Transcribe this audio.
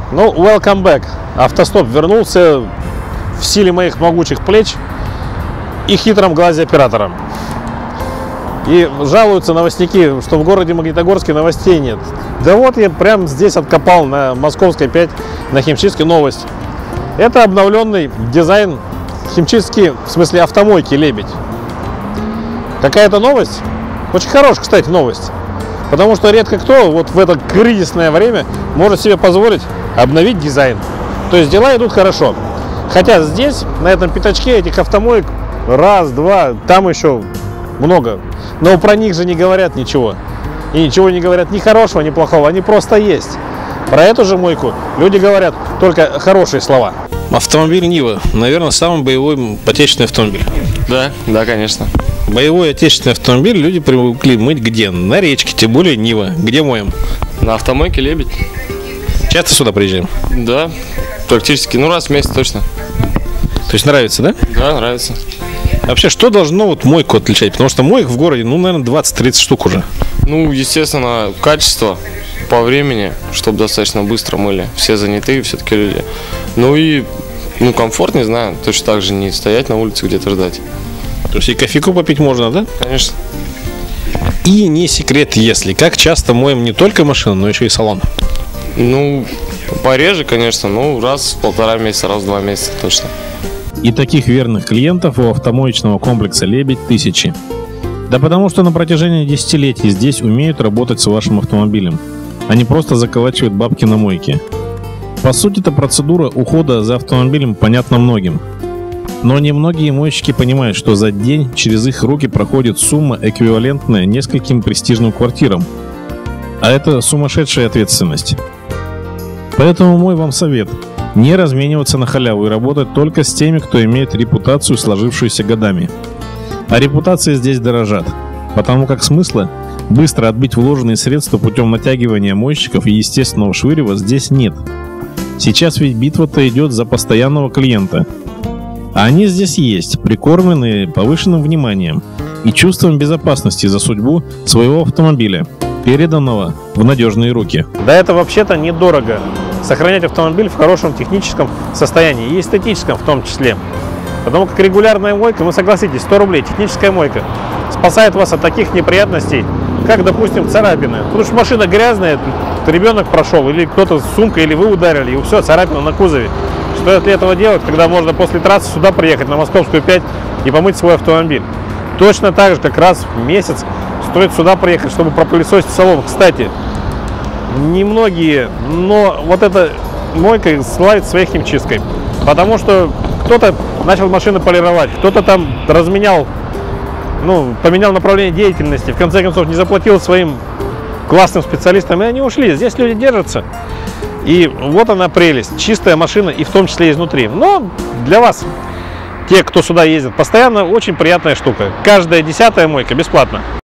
Ну, welcome back. Автостоп вернулся в силе моих могучих плеч и хитром глазе оператора. И жалуются новостники, что в городе Магнитогорске новостей нет. Да вот я прямо здесь откопал на Московской 5, на Химчистке, новость. Это обновленный дизайн химчистки, в смысле автомойки «Лебедь». Какая-то новость? Очень хорошая, кстати, новость. Потому что редко кто вот в это кризисное время может себе позволить обновить дизайн. То есть дела идут хорошо. Хотя здесь, на этом пятачке, этих автомоек раз, два, там еще много. Но про них же не говорят ничего. И ничего не говорят ни хорошего, ни плохого. Они просто есть. Про эту же мойку люди говорят только хорошие слова. Автомобиль Нива, наверное, самый боевой отечественный автомобиль. Да, конечно. Боевой отечественный автомобиль люди привыкли мыть где? На речке, тем более Нива. Где моем? На автомойке «Лебедь». Часто сюда приезжаем? Да, практически, раз в месяц точно. То есть нравится, да? Да, нравится. Вообще, что должно вот мойку отличать? Потому что моек в городе, наверное, 20-30 штук уже. Естественно, качество по времени, чтобы достаточно быстро мыли. Все занятые все-таки люди. Комфорт, не знаю, точно так же не стоять на улице где-то ждать. То есть и кофейку попить можно, да? Конечно. И не секрет, если. Как часто моем не только машину, но еще и салон? Пореже, конечно, раз в 1,5 месяца, раз в 2 месяца точно. И таких верных клиентов у автомоечного комплекса «Лебедь» тысячи. Да потому что на протяжении десятилетий здесь умеют работать с вашим автомобилем, а не просто заколачивают бабки на мойке. По сути, эта процедура ухода за автомобилем понятна многим. Но немногие мойщики понимают, что за день через их руки проходит сумма, эквивалентная нескольким престижным квартирам. А это сумасшедшая ответственность. Поэтому мой вам совет – не размениваться на халяву и работать только с теми, кто имеет репутацию, сложившуюся годами. А репутации здесь дорожат, потому как смысла быстро отбить вложенные средства путем натягивания мойщиков и естественного швырева здесь нет. Сейчас ведь битва-то идет за постоянного клиента. А они здесь есть, прикормленные повышенным вниманием и чувством безопасности за судьбу своего автомобиля, переданного в надежные руки. Да это вообще-то недорого. Сохранять автомобиль в хорошем техническом состоянии и эстетическом в том числе. Потому как регулярная мойка, согласитесь, 100 рублей, техническая мойка, спасает вас от таких неприятностей, как, допустим, царапины. Потому что машина грязная, ребенок прошел, или кто-то с сумкой, или вы ударили, и все, царапина на кузове. Стоит ли этого делать, когда можно после трассы сюда приехать, на Московскую 5, и помыть свой автомобиль? Точно так же, как раз в месяц стоит сюда приехать, чтобы пропылесосить салон. Кстати, немногие, но вот эта мойка славится своей химчисткой. Потому что кто-то начал машины полировать, кто-то там разменял, поменял направление деятельности, в конце концов не заплатил своим классным специалистам, и они ушли. Здесь люди держатся. И вот она прелесть. Чистая машина, и в том числе изнутри. Но для вас, те, кто сюда ездит постоянно, очень приятная штука. Каждая 10-я мойка бесплатно.